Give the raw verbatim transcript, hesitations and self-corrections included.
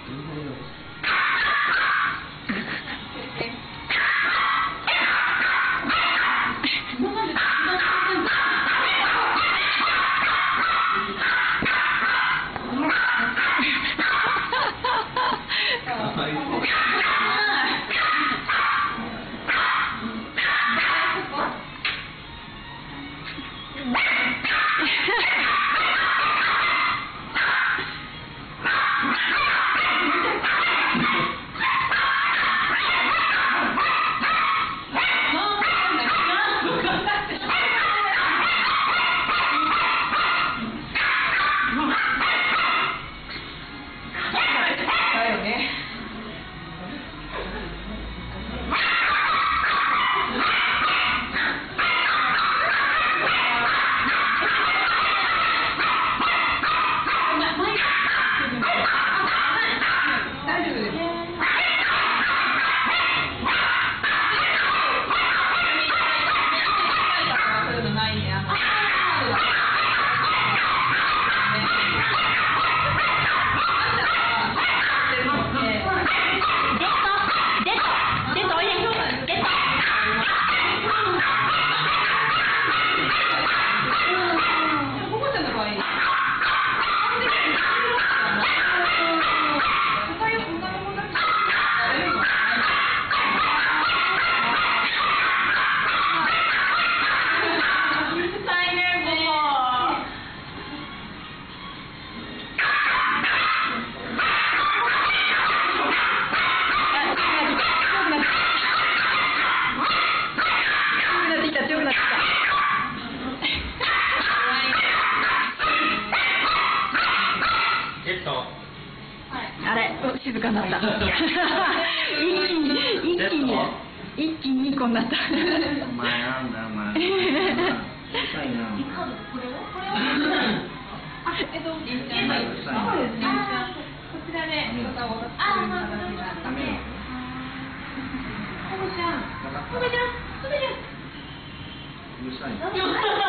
あれ、静かになった。一気に、一気に、一気にいい子になった。 お前なんだ、お前。臭いな。 これをこれをえっと、言えばいいですか？そうですね。こちらで歌を歌っている形があって。ココちゃん、ココちゃん、ココちゃん。 うるさい。